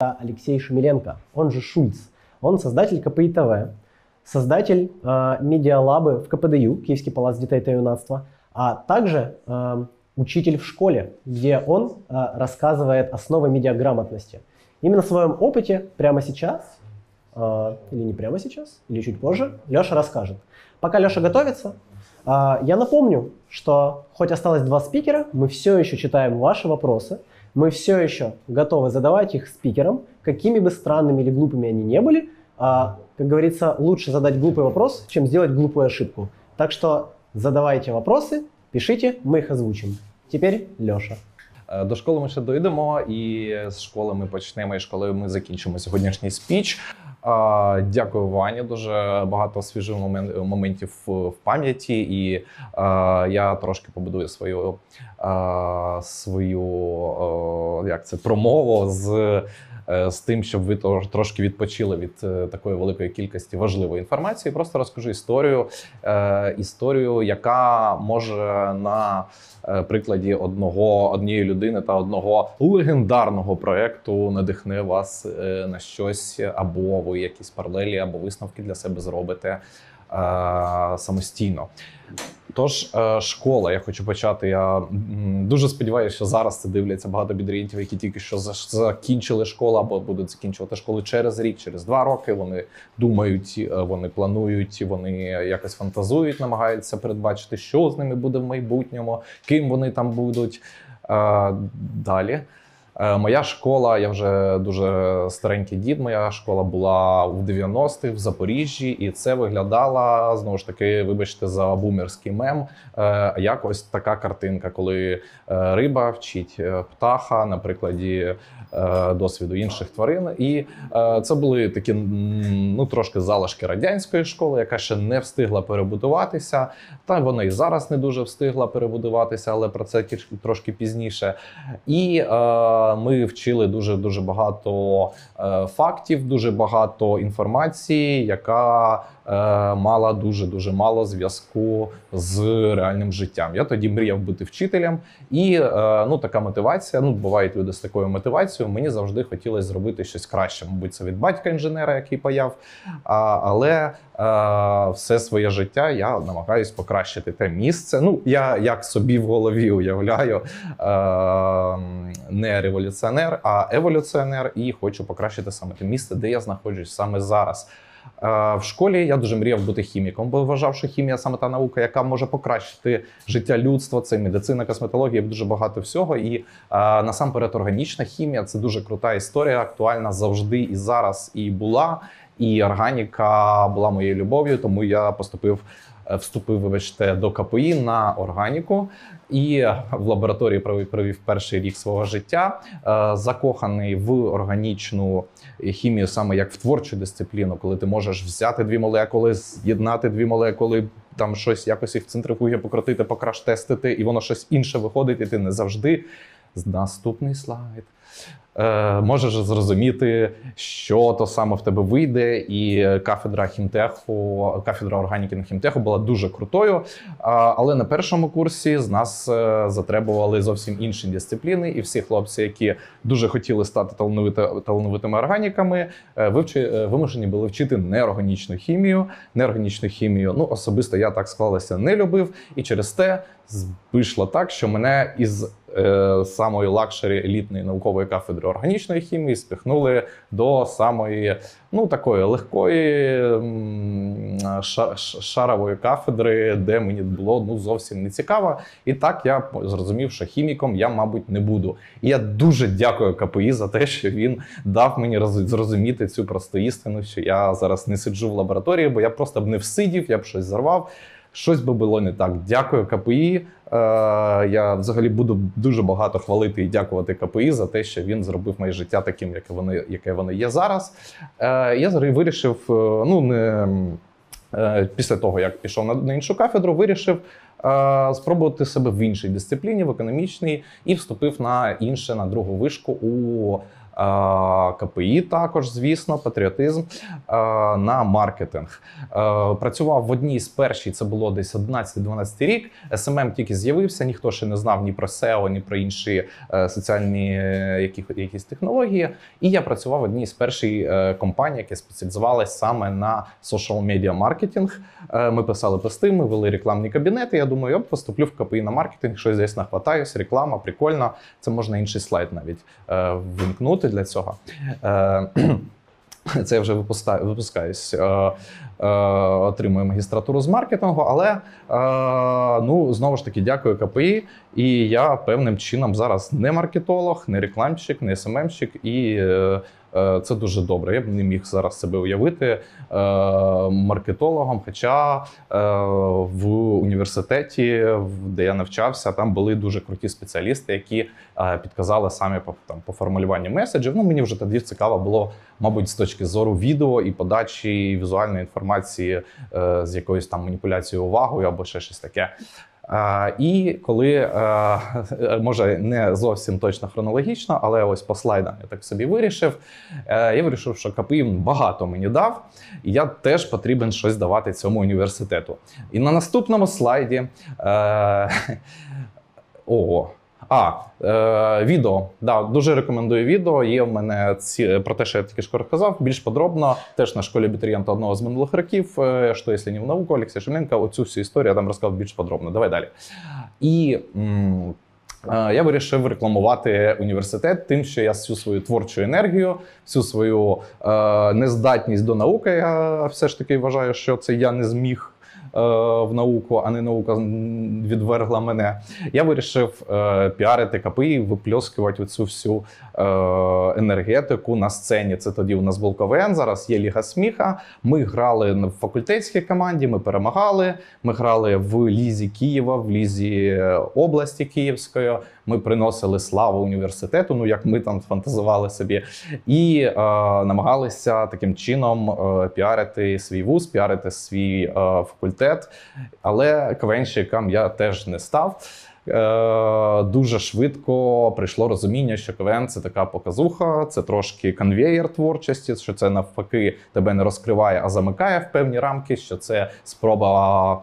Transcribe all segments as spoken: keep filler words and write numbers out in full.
Алексей Шемеленко, он же Шульц. Он создатель КПИ ТВ, создатель э, медиалабы в КПДЮ, Киевский палац детей и юнацтва, а также э, учитель в школе, где он э, рассказывает основы медиаграмотности. Именно в своем опыте прямо сейчас, э, или не прямо сейчас, или чуть позже, Леша расскажет. Пока Леша готовится, э, я напомню, что хоть осталось два спикера, мы все еще читаем ваши вопросы, мы все еще готовы задавать их спикерам, какими бы странными или глупыми они не были. А, как говорится, лучше задать глупый вопрос, чем сделать глупую ошибку. Так что задавайте вопросы, пишите, мы их озвучим. Теперь Леша. До школи ми ще дійдемо, і з школи ми почнемо, і школою ми закінчимо сьогоднішній спіч. Дякую, Вані, дуже багато свіжих моментів в пам'яті, і я трошки побудую свою, свою як це, промову з, з тим, щоб ви трошки відпочили від такої великої кількості важливої інформації. Просто розкажу історію, історію, яка може на прикладі одного, однієї людини та одного легендарного проєкту надихне вас на щось, або ви якісь паралелі, або висновки для себе зробите е, самостійно. Тож, е, школа, я хочу почати. Я дуже сподіваюся, що зараз це дивляться багато абітурієнтів, які тільки що закінчили школу або будуть закінчувати школу через рік, через два роки. Вони думають, вони планують, вони якось фантазують, намагаються передбачити, що з ними буде в майбутньому, ким вони там будуть. Е, далі. Моя школа, я вже дуже старенький дід, моя школа була в дев'яностих в Запоріжжі, і це виглядала, знову ж таки, вибачте за бумерський мем, як ось така картинка, коли риба вчить птаха на прикладі досвіду інших тварин. І це були такі, ну, трошки залишки радянської школи, яка ще не встигла перебудуватися, та вона і зараз не дуже встигла перебудуватися, але про це трошки пізніше. І ми вчили дуже-дуже багато е, фактів, дуже багато інформації, яка е, мала дуже-дуже мало зв'язку з реальним життям. Я тоді мріяв бути вчителем, і е, ну, така мотивація, ну, бувають люди з такою мотивацією, мені завжди хотілося зробити щось краще. Мабуть, це від батька-інженера, який паяв, а, але е, все своє життя я намагаюсь покращити те місце. Ну, я як собі в голові уявляю, е, не революціонер, а еволюціонер, і хочу покращити саме те місце, де я знаходжусь саме зараз. В школі я дуже мріяв бути хіміком, бо вважав, що хімія саме та наука, яка може покращити життя людства. Це медицина, косметологія, дуже багато всього. І а, насамперед органічна хімія – це дуже крута історія, актуальна завжди і зараз, і була. І органіка була моєю любов'ю, тому я поступив, вступив, вибачте, до КПІ на органіку. І в лабораторії провів перший рік свого життя, закоханий в органічну хімію саме як в творчу дисципліну, коли ти можеш взяти дві молекули, з'єднати дві молекули, там щось якось їх в центрифугі покрутити, покраш-тестити, і воно щось інше виходить, і ти не завжди. Наступний слайд. Е, можеш зрозуміти, що то саме в тебе вийде, і кафедра хімтеху, кафедра органіки на хімтеху була дуже крутою, але на першому курсі з нас затребували зовсім інші дисципліни, і всі хлопці, які дуже хотіли стати талановитими органіками, вивчи, вимушені були вчити неорганічну хімію. Неорганічну хімію, ну, особисто я так склалося, не любив, і через те вийшло так, що мене із е, самої лакшері елітної наукової кафедри органічної хімії спихнули до самої, ну, такої легкої ша, шарової кафедри, де мені було, ну, зовсім не цікаво. І так я зрозумів, що хіміком я, мабуть, не буду. І я дуже дякую КПІ за те, що він дав мені зрозуміти цю просту істину, що я зараз не сиджу в лабораторії, бо я просто б не всидів, я б щось зарвав. Щось би було не так. Дякую КПІ. Е, я взагалі буду дуже багато хвалити і дякувати КПІ за те, що він зробив моє життя таким, яке воно, яке воно є зараз. Е, я вирішив, ну, не, е, після того, як пішов на, на іншу кафедру, вирішив е, спробувати себе в іншій дисципліні, в економічній, і вступив на інше, на другу вишку у КПІ також, звісно, патріотизм, на маркетинг. Працював в одній з перших, це було десь одинадцятий-дванадцятий рік. ес ем ем тільки з'явився, ніхто ще не знав ні про сео, ні про інші соціальні які, якісь технології. І я працював в одній з перших компаній, яка спеціалізувалась саме на social media маркетинг. Ми писали пости, ми вели рекламні кабінети. Я думаю, я поступлю в КПІ на маркетинг, щось десь нахватаюсь, реклама, прикольно. Це можна інший слайд навіть вимкнути для цього. Це я вже випускаюсь, отримую магістратуру з маркетингу, але ну, знову ж таки дякую КПІ. І я певним чином зараз не маркетолог, не рекламщик, не ес ем емщик, і це дуже добре. Я б не міг зараз себе уявити маркетологом, хоча в університеті, де я навчався, там були дуже круті спеціалісти, які підказали самі по, там, по формулюванню меседжів. Ну, мені вже тоді цікаво було, мабуть, з точки зору відео і подачі візуальної інформації з якоюсь там маніпуляцією увагою або ще щось таке. Uh, і коли, uh, може не зовсім точно хронологічно, але ось по слайдам я так собі вирішив, uh, я вирішив, що КПІ багато мені дав, і я теж потрібен щось давати цьому університету. І на наступному слайді, uh, о, А, е, відео. Да, дуже рекомендую відео. Є в мене ці, про те, що я тільки що розказав, більш подробно. Теж на школі абітурієнта одного з минулих років, е, «Що, якщо не в науку», Олексій Шевленко, оцю всю історію я там розказав більш подробно. Давай далі. І м, е, я вирішив рекламувати університет тим, що я всю свою творчу енергію, всю свою е, нездатність до науки, я все ж таки вважаю, що це я не зміг в науку, а не наука відвергла мене. Я вирішив е, піарити КПІ, випльоскувати цю всю е, енергетику на сцені. Це тоді у нас був КВН, зараз є Ліга сміха. Ми грали в факультетській команді, ми перемагали. Ми грали в Лізі Києва, в Лізі області Київської. Ми приносили славу університету, ну як ми там фантазували собі. І е, намагалися таким чином е, піарити свій вуз, піарити свій е, факультет. Але КВНщиком я теж не став. Е, дуже швидко прийшло розуміння, що КВН – це така показуха, це трошки конвеєр творчості, що це навпаки тебе не розкриває, а замикає в певні рамки, що це спроба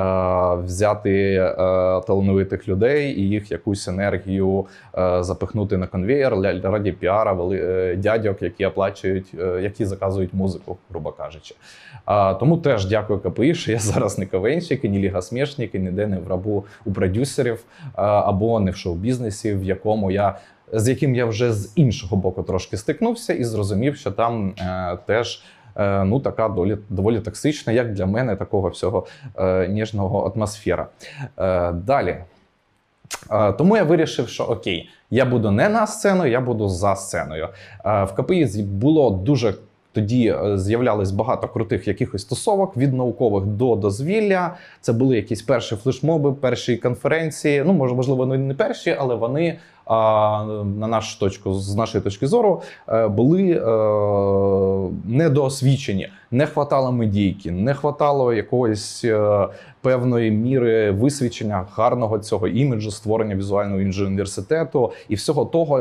взяти е, талановитих людей і їх якусь енергію е, запихнути на конвеєр раді піара е, дядьок, які оплачують, е, які заказують музику, грубо кажучи. Е, тому теж дякую КПІ, що я зараз не КВНщик, ні Ліга смішник, і ніде не в рабу у продюсерів, е, або не в шоу-бізнесі, в якому я з яким я вже з іншого боку трошки стикнувся і зрозумів, що там е, теж ну, така доволі, доволі токсична, як для мене, такого всього е, ніжного атмосфера. Е, далі. Е, тому я вирішив, що окей, я буду не на сцену, я буду за сценою. Е, в КПІ було дуже... Тоді з'являлось багато крутих якихось тусовок, від наукових до дозвілля. Це були якісь перші флешмоби, перші конференції. Ну, можливо, вони не перші, але вони, на нашу точку, з нашої точки зору, були недоосвічені. Не хватало медійки, не хватало якоїсь певної міри висвічення гарного цього іміджу, створення візуального іміджу університету і всього того,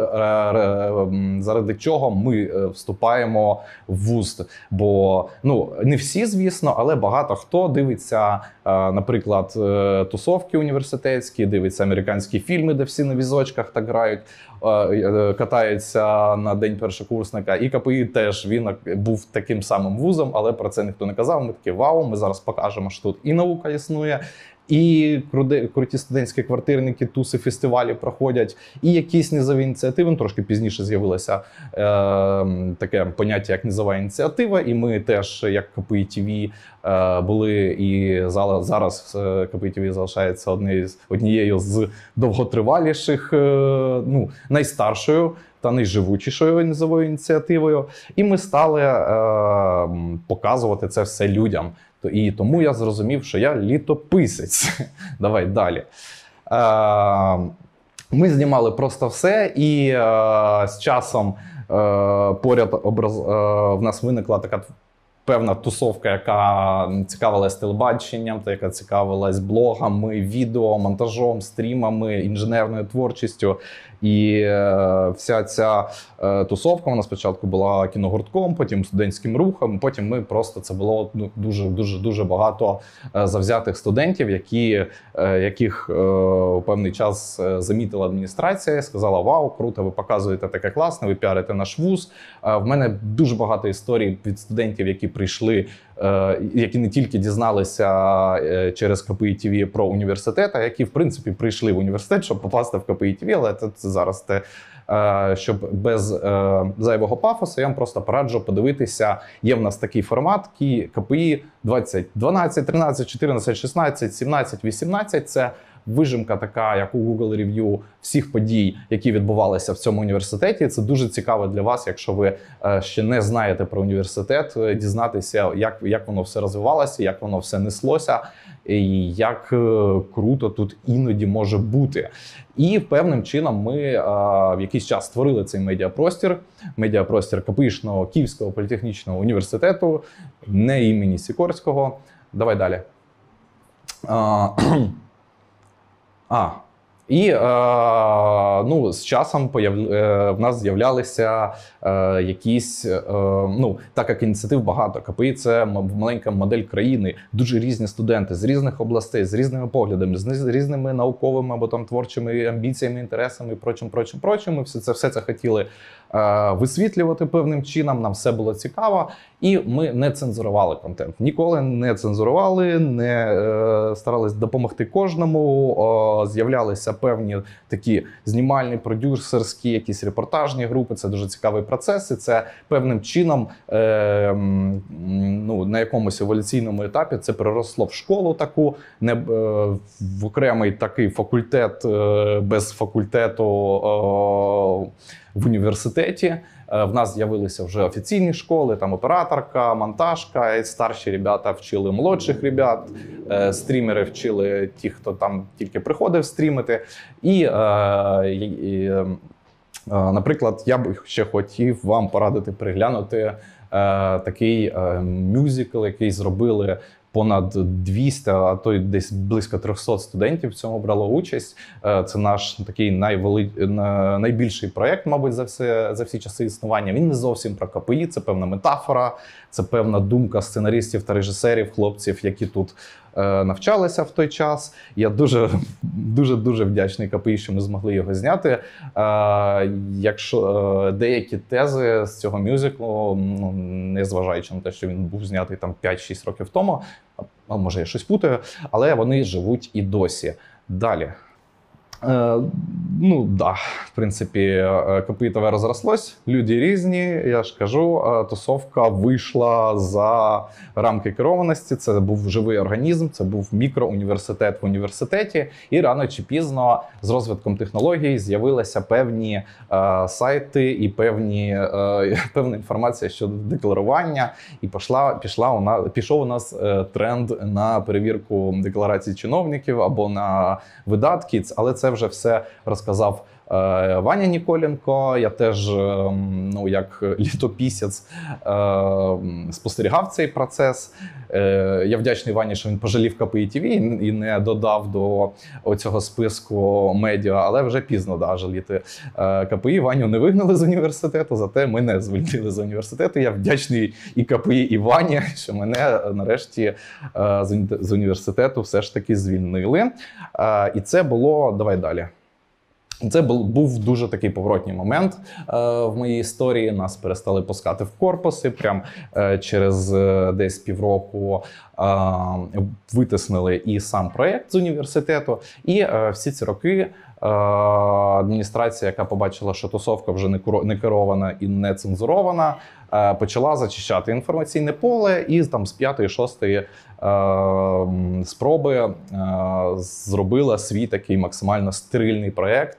заради чого ми вступаємо в вуз. Бо, ну, не всі, звісно, але багато хто дивиться, наприклад, тусовки університетські, дивиться американські фільми, де всі на візочках так грають, катаються на день першокурсника. І КПІ теж, він був таким самим вузом, але про це ніхто не казав. Ми такі, вау, ми зараз покажемо, що тут і наука існує, і круті студентські квартирники, туси, фестивалі проходять, і якісь низові ініціативи. Ну, трошки пізніше з'явилося е, таке поняття, як низова ініціатива, і ми теж, як КПІ ТВ, е, були, і зараз КПІ ТВ залишається однією, однією з довготриваліших, е, ну, найстаршою та найживучішою низовою ініціативою. І ми стали е, показувати це все людям. І тому я зрозумів, що я літописець. Давай далі. Е, ми знімали просто все, і е, з часом е, поряд образ, е, в нас виникла така певна тусовка, яка цікавилась телебаченням, та яка цікавилась блогами, відео, монтажом, стрімами, інженерною творчістю. І е, вся ця е, тусовка, вона спочатку була кіногуртком, потім студентським рухом, потім ми просто, це було ну, дуже-дуже-дуже багато е, завзятих студентів, які, е, яких е, у певний час замітила адміністрація, сказала: вау, круто, ви показуєте таке класне, ви піарите наш вуз. Е, в мене дуже багато історій від студентів, які прийшли, е, які не тільки дізналися е, через КПІ ТВ про університет, а які, в принципі, прийшли в університет, щоб попасти в КПІ ТВ, але це, це зараз те, щоб без е, зайвого пафосу, я вам просто пораджу подивитися. Є в нас такий формат КПІ двадцять дванадцять, тринадцять, чотирнадцять, шістнадцять, сімнадцять, вісімнадцять. Це вижимка така, як у Google Review, всіх подій, які відбувалися в цьому університеті. Це дуже цікаво для вас, якщо ви е, ще не знаєте про університет, дізнатися, як, як воно все розвивалося, як воно все неслося, і як е, круто тут іноді може бути. І певним чином ми е, в якийсь час створили цей медіапростір, медіапростір КПІшного Київського політехнічного університету, не імені Сікорського. Давай далі. А, а і е, ну, з часом появ... е, в нас з'являлися е, якісь, е, ну, так як ініціатив багато. КПІ – це маленька модель країни, дуже різні студенти з різних областей, з різними поглядами, з різними науковими або там творчими амбіціями, інтересами і прочим, прочим, прочим. Ми все це, все це хотіли е, висвітлювати певним чином, нам все було цікаво. І ми не цензурували контент. Ніколи не цензурували, не е, старались допомогти кожному. О, з'являлися певні такі знімальні, продюсерські, якісь репортажні групи. Це дуже цікавий процес. І це певним чином е, ну, на якомусь еволюційному етапі це переросло в школу таку, не, е, в окремий такий факультет е, без факультету е, в університеті. В нас з'явилися вже офіційні школи, там операторка, монтажка, і старші ребята вчили молодших ребят, стрімери вчили ті, хто там тільки приходив стрімити. І, і наприклад, я б ще хотів вам порадити переглянути такий мюзикл, який зробили понад двісті, а то й десь близько триста студентів в цьому брало участь. Це наш такий найвели... найбільший проєкт, мабуть, за все, за всі часи існування. Він не зовсім про КПІ, це певна метафора, це певна думка сценаристів та режисерів, хлопців, які тут е, навчалися в той час. Я дуже, дуже, дуже вдячний КПІ, що ми змогли його зняти. Е, якщо е, деякі тези з цього мюзиклу, ну, незважаючи на те, що він був знятий там п'ять-шість років тому, а може я щось путаю, але вони живуть і досі. Далі. Е, ну, да, в принципі, КПІ ТВ розрослось, люди різні, я ж кажу, тусовка вийшла за рамки керованості, це був живий організм, це був мікроуніверситет в університеті, і рано чи пізно з розвитком технологій з'явилися певні е, сайти і певні, е, певна інформація щодо декларування, і пішла, пішла у нас, пішов у нас е, тренд на перевірку декларацій чиновників або на видатки, але це вже все розказав е, Ваня Ніколенко. Я теж, е, ну, як літопісець, е, спостерігав цей процес. Е, я вдячний Вані, що він пожалів КПІ ТВ і не додав до цього списку медіа, але вже пізно да, жаліти е, КПІ. Ваню не вигнали з університету, зате мене звільнили з університету. Я вдячний і КПІ, і Вані, що мене нарешті е, з університету все ж таки звільнили. Е, і це було, давай далі. Це був дуже такий поворотний момент е, в моїй історії. Нас перестали пускати в корпуси. Прям е, через е, десь півроку е, витиснили і сам проєкт з університету. І е, всі ці роки е, адміністрація, яка побачила, що тусовка вже не керована і не цензурована, е, почала зачищати інформаційне поле. І там з п'ятої-шостої е, спроби е, зробила свій такий максимально стерильний проєкт,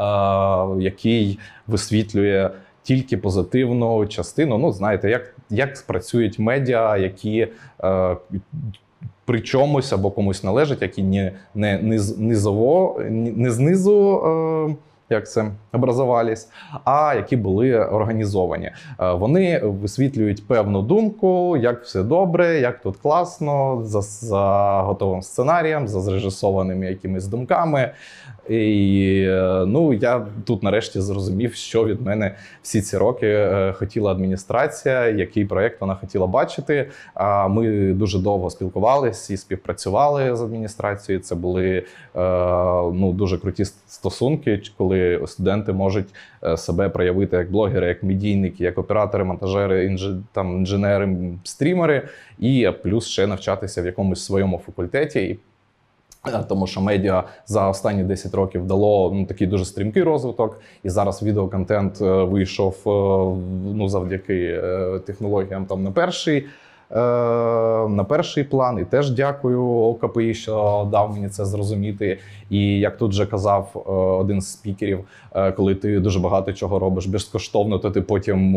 який висвітлює тільки позитивну частину. Ну, знаєте, як, як працюють медіа, які е, при чомусь або комусь належать, які не, не, не, низово, не знизу, е, як це образувались, а які були організовані. Вони висвітлюють певну думку, як все добре, як тут класно, за, за готовим сценарієм, за зрежисованими якимись думками. І ну, я тут нарешті зрозумів, що від мене всі ці роки хотіла адміністрація, який проєкт вона хотіла бачити. Ми дуже довго спілкувалися і співпрацювали з адміністрацією. Це були ну, дуже круті стосунки, коли студенти можуть себе проявити як блогери, як медійники, як оператори, монтажери, інж... там, інженери, стрімери, і плюс ще навчатися в якомусь своєму факультеті. Тому що медіа за останні десять років дало ну, такий дуже стрімкий розвиток, і зараз відеоконтент вийшов ну, завдяки технологіям там, на перший, на перший план. І теж дякую ОКПІ, що дав мені це зрозуміти. І як тут вже казав один з спікерів, коли ти дуже багато чого робиш безкоштовно, то ти потім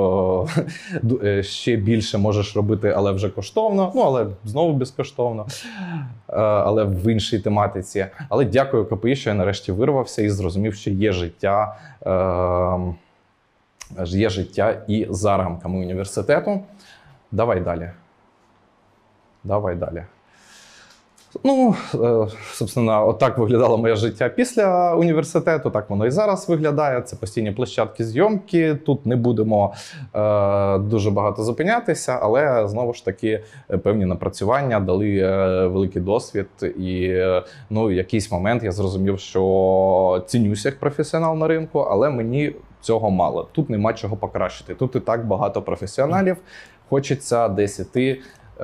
ще більше можеш робити, але вже коштовно, ну але знову безкоштовно, але в іншій тематиці. Але дякую ОКПІ, що я нарешті вирвався і зрозумів, що є життя, є життя і за рамками університету. Давай далі. Давай далі. Ну, собственно, отак виглядало моє життя після університету, так воно і зараз виглядає. Це постійні площадки зйомки, тут не будемо е, дуже багато зупинятися, але, знову ж таки, певні напрацювання дали е, великий досвід. І, е, ну, в якийсь момент я зрозумів, що цінюся як професіонал на ринку, але мені цього мало. Тут нема чого покращити. Тут і так багато професіоналів, хочеться десь іти,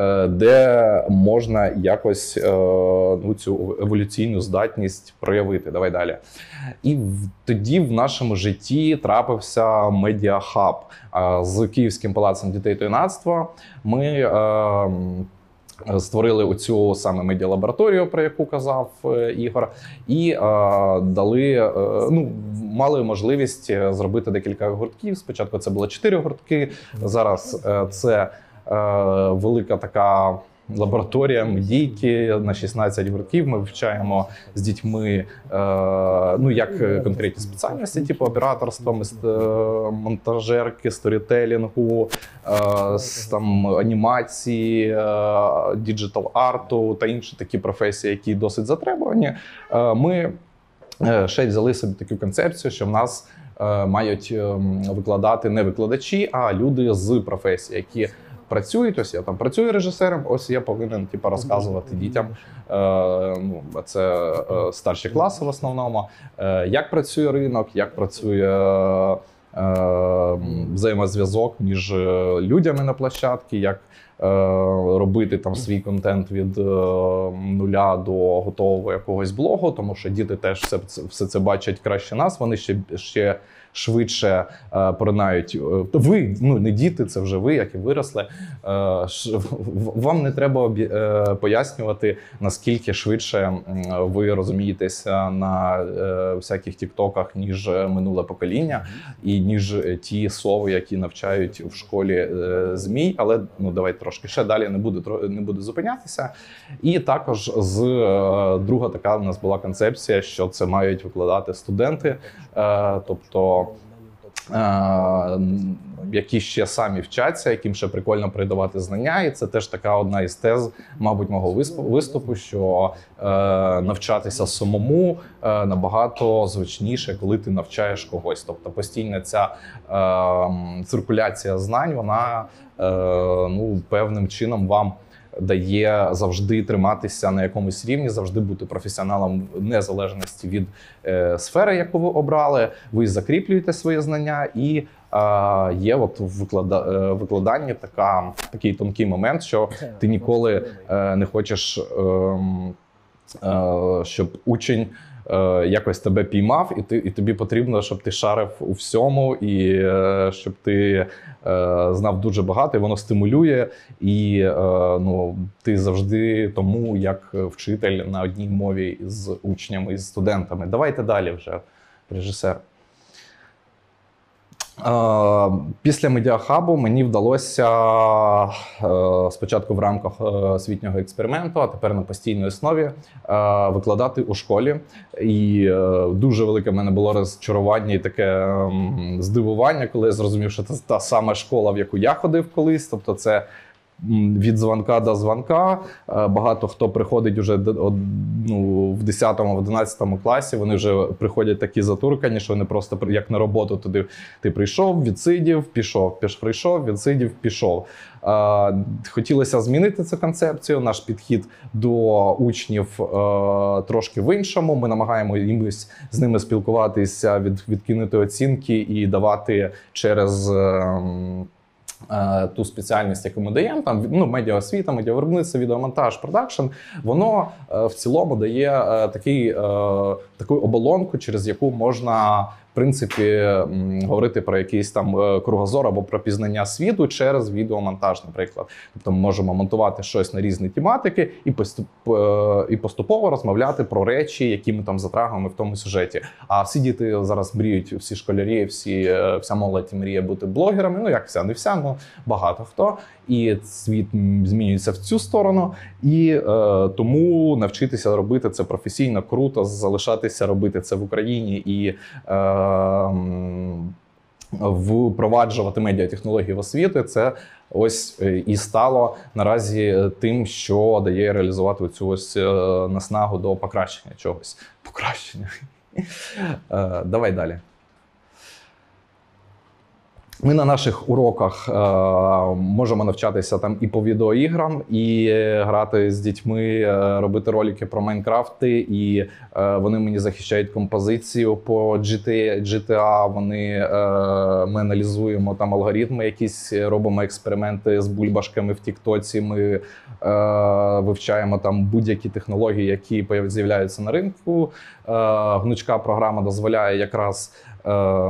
де можна якось ну, цю еволюційну здатність проявити. Давай далі. І тоді в нашому житті трапився медіахаб. З Київським палацом дітей та юнацтва ми створили оцю саме медіалабораторію, про яку казав Ігор, і е, дали, е, ну, мали можливість зробити декілька гуртків. Спочатку це було чотири гуртки, зараз е, це е, велика така лабораторія медійки на шістнадцять гуртків. Ми вивчаємо з дітьми е, ну, як конкретні спеціальності, типу операторства, монтажерки, сторітелінгу, е, там, анімації, е, діджитал-арту та інші такі професії, які досить затребувані. Е, ми ще взяли собі таку концепцію, що в нас е, мають викладати не викладачі, а люди з професії, які працюють. Ось я там працюю режисером, ось я повинен типу, розказувати дітям, е, ну, це е, старші класи в основному, е, як працює ринок, як працює е, взаємозв'язок між людьми на площадці, як е, робити там свій контент від е, нуля до готового якогось блогу, тому що діти теж все, все це бачать краще нас, вони ще, ще швидше е, поринають. Ви, ну не діти, це вже ви, які виросли. Е, ш, вам не треба е, пояснювати, наскільки швидше ви розумієтеся на е, всяких тіктоках, ніж минуле покоління, і ніж ті сови, які навчають в школі е, ЗМІ. Але ну давайте трошки ще далі не буду, не буду зупинятися. І також з е, друга така у нас була концепція, що це мають викладати студенти, е, тобто які ще самі вчаться, яким ще прикольно передавати знання. І це теж така одна із тез, мабуть, мого виступу, що е, навчатися самому е, набагато звичніше, коли ти навчаєш когось. Тобто постійна ця е, циркуляція знань, вона е, ну, певним чином вам дає завжди триматися на якомусь рівні, завжди бути професіоналом в незалежності від е, сфери, яку ви обрали. Ви закріплюєте свої знання, і е, є от в виклада, е, викладанні така, такий тонкий момент, що ти ніколи е, не хочеш, е, е, щоб учень е, якось тебе піймав, і, ти, і тобі потрібно, щоб ти шарив у всьому, і е, щоб ти знав дуже багато, і воно стимулює, і е, ну, ти завжди тому, як вчитель на одній мові з учнями, з студентами. Давайте далі вже, режисер. Після медіахабу мені вдалося спочатку в рамках освітнього експерименту, а тепер на постійній основі викладати у школі. І дуже велике в мене було розчарування і таке здивування, коли я зрозумів, що це та сама школа, в яку я ходив колись. Тобто це від дзвонка до дзвонка. Багато хто приходить вже ну, в десятому-одинадцятому класі, вони вже приходять такі затуркані, що вони просто як на роботу туди ти прийшов, відсидів, пішов, піш прийшов, відсидів, пішов. Хотілося змінити цю концепцію, наш підхід до учнів трошки в іншому. Ми намагаємося з ними спілкуватися, від, відкинути оцінки і давати через ту спеціальність, яку ми даємо, там ну, медіаосвіта, медіавиробництво, відеомонтаж, продакшн, воно в цілому дає такий, таку оболонку, через яку можна, в принципі, говорити про якийсь там кругозор або про пізнання світу через відеомонтаж, наприклад. Тобто ми можемо монтувати щось на різні тематики і, поступ, і поступово розмовляти про речі, які ми там затрагуємо в тому сюжеті. А всі діти зараз мріють, всі школярі, всі, вся молодь мріє бути блогерами. Ну, як вся, не вся, ну багато хто. І світ змінюється в цю сторону. І е, тому навчитися робити це професійно, круто, залишатися робити це в Україні і е, впроваджувати медіатехнології в освіту, це ось і стало наразі тим, що дає реалізувати цю ось наснагу до покращення чогось. Покращення. Е, давай далі. Ми на наших уроках е, можемо навчатися там і по відеоіграм, і грати з дітьми, е, робити ролики про Майнкрафти, і е, вони мені захищають композицію по джі ті ей, вони, е, ми аналізуємо там алгоритми якісь, робимо експерименти з бульбашками в Тіктоці, ми е, вивчаємо там будь-які технології, які з'являються на ринку. Е, гнучка програма дозволяє якраз е,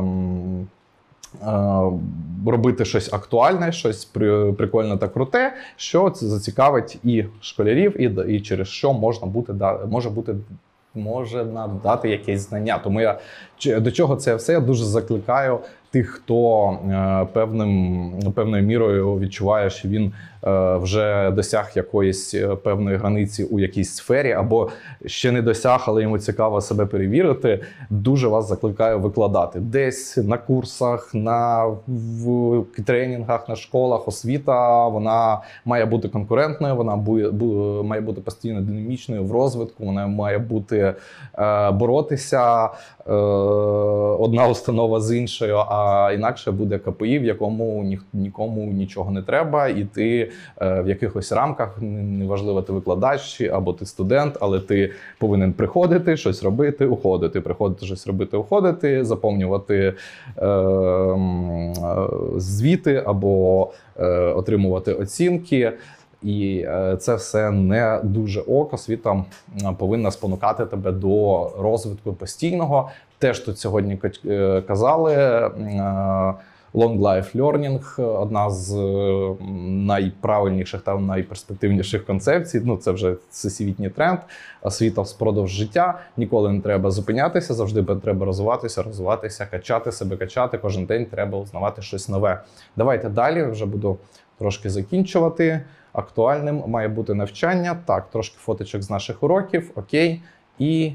робити щось актуальне, щось прикольне та круте, що це зацікавить і школярів, і, і через що можна бути, може бути може надати якесь знання. Тому я до чого це все я дуже закликаю тих, хто е, певним, певною мірою відчуває, що він е, вже досяг якоїсь певної границі у якійсь сфері, або ще не досяг, але йому цікаво себе перевірити. Дуже вас закликаю викладати. Десь на курсах, на в тренінгах, на школах. Освіта, вона має бути конкурентною, вона бу, бу, має бути постійно динамічною в розвитку, вона має бути е, боротися е, одна установа з іншою, а інакше буде ка пе і, в якому ні, нікому нічого не треба, і ти е, в якихось рамках, неважливо, ти викладач або ти студент, але ти повинен приходити, щось робити, уходити, приходити, щось робити, уходити, заповнювати е, е, звіти або е, отримувати оцінки. І це все не дуже ок. Освіта повинна спонукати тебе до розвитку постійного. Те, що тут сьогодні казали, long life learning – одна з найправильніших та найперспективніших концепцій. Ну, це вже всесвітній тренд. Освіта впродовж життя. Ніколи не треба зупинятися, завжди треба розвиватися, розвиватися, качати себе, качати. Кожен день треба узнавати щось нове. Давайте далі, вже буду трошки закінчувати. Актуальним має бути навчання. Так, трошки фоточок з наших уроків. Окей. І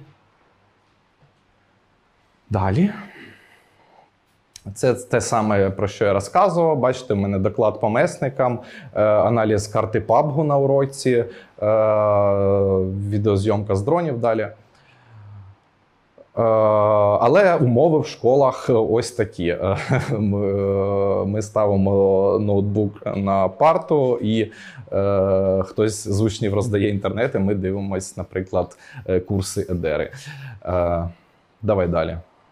далі. Це те саме, про що я розказував. Бачите, в мене доклад по месникам, аналіз карти пабгу на уроці, відеозйомка з дронів далі. Але умови в школах ось такі. Ми ставимо ноутбук на парту, і хтось з учнів роздає інтернет, і ми дивимося, наприклад, курси Едери. Давай далі.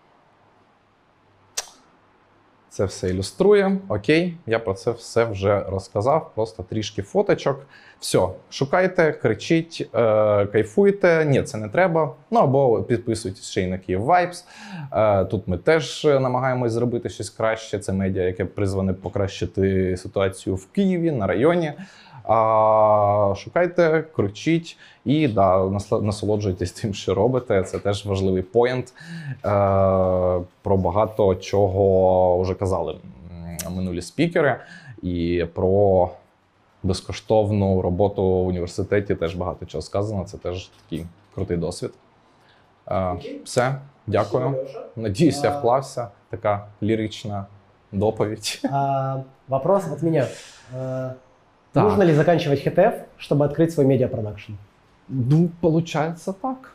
Це все ілюструє. Окей, я про це все вже розказав, просто трішки фоточок. Все, шукайте, кричіть, е, кайфуйте. Ні, це не треба. Ну або підписуйтесь ще й на Київ Vibes. Е, тут ми теж намагаємось зробити щось краще. Це медіа, яке призване покращити ситуацію в Києві, на районі. А, шукайте, кричіть і да, насолоджуйтесь тим, що робите. Це теж важливий поінт. Е, про багато чого вже казав. казали м, минулі спікери, і про безкоштовну роботу в університеті теж багато чого сказано. Це теж такий крутий досвід. Е, Все, дякую. Надіюсь, я вклався. Така лірична доповідь. А, вопрос от меня. А, Так. Нужно ли заканчивать ХТФ, чтобы открыть свой медиапродакшн? Ну, получається так.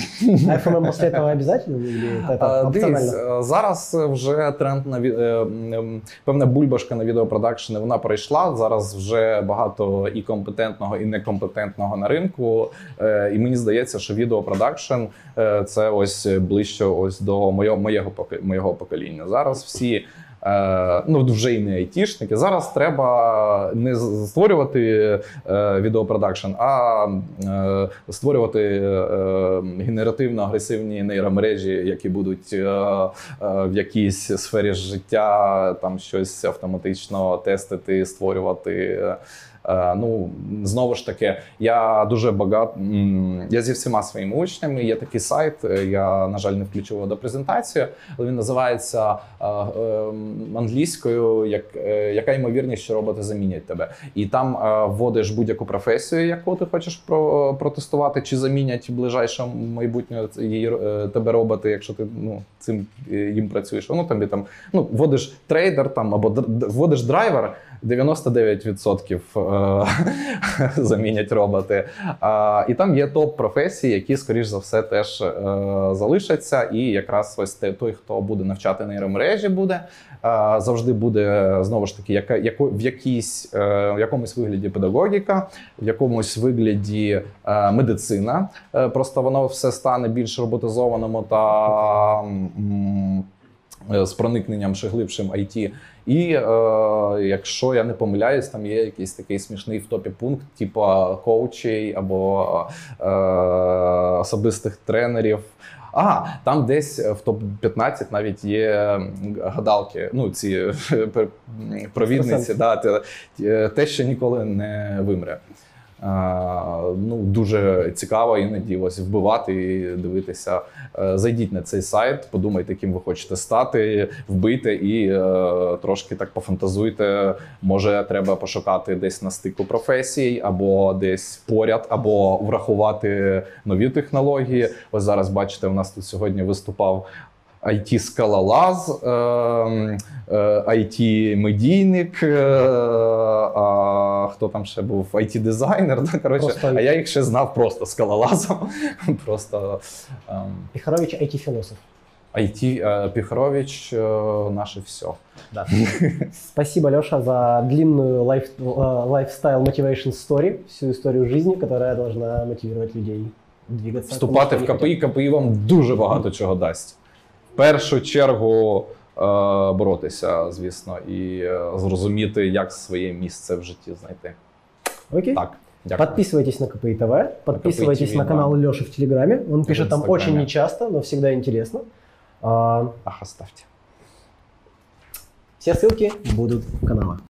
А эф эм эм после этого обязательно или это Дивись, опционально? зараз вже тренд на ві- е, м, певна бульбашка на відеопродакшени, вона пройшла. Зараз вже багато і компетентного, і некомпетентного на ринку. Е, І мені здається, що відеопродакшн е, це ось ближче ось до моєго, моєго, поки- моєго покоління. Зараз всі е, ну, вже і не айтішники. Зараз треба не з- створювати е, відеопродакшн, а е, створювати е, генеративно-агресивні нейромережі, які будуть е, е, в якійсь сфері життя там щось автоматично тестити, створювати. Е, Ну, знову ж таки, я дуже багато. м, Я зі всіма своїми учнями. Є такий сайт. е, Я, на жаль, не включив його до презентації, але він називається е, е, англійською, як, е, яка ймовірність, що роботи замінять тебе. І там е, вводиш будь-яку професію, яку ти хочеш про, протестувати, чи замінять в ближайшому майбутньому її, е, тебе роботи, якщо ти ну, цим е, їм працюєш. Ну, там, там, ну, вводиш трейдер там, або др- вводиш драйвер, дев'яносто дев'ять відсотків е, замінять роботи. А, і там є топ-професії, які, скоріш за все, теж е, залишаться. І якраз ось те- той, хто буде навчати нейромережі, буде, е, завжди буде, знову ж таки, яка, яко, в, якійсь, е, в якомусь вигляді педагогіка, в якомусь вигляді е, медицина. Е, просто воно все стане більш роботизованим та м, з проникненням ще глибшим ай ті. І е, якщо я не помиляюсь, там є якийсь такий смішний в топі пункт, типу коучей або е, особистих тренерів. А, там десь в топ п'ятнадцять навіть є гадалки, ну ці провідниці, да, те, те, що ніколи не вимре. А, ну, дуже цікаво іноді ось вбивати і дивитися. Е, Зайдіть на цей сайт, подумайте, ким ви хочете стати, вбийте і е, трошки так пофантазуйте. Може, треба пошукати десь на стику професій, або десь поряд, або врахувати нові технології. Ось зараз, бачите, у нас тут сьогодні виступав ай ті-скалолаз, ай ті-медійник, а хто там ще був? ай ті-дизайнер. Да? Коротше, Просто а я їх ще знав просто скалолазом. Просто ем, Пихарович ай ти-философ. ай ті е, Піхарович, е, наше все. Да. Спасибо, Леша, за длинную лайф, э, lifestyle motivation story, всю историю жизни, которая должна мотивировать людей двигаться. Вступати в ка пе і, ка пе і вам дуже багато чого дасть. В першу чергу е, боротися, звісно, і е, зрозуміти, як своє місце в житті знайти. Окей. Так, дякую. Подписывайтесь на ка пе і ТВ, подписывайтесь КПИ на ТВ, канал да. Леши в Телеграме. Он в пишет там Инстаграме. очень нечасто, но всегда интересно. А, Ах, оставьте. Все ссылки будут в каналах.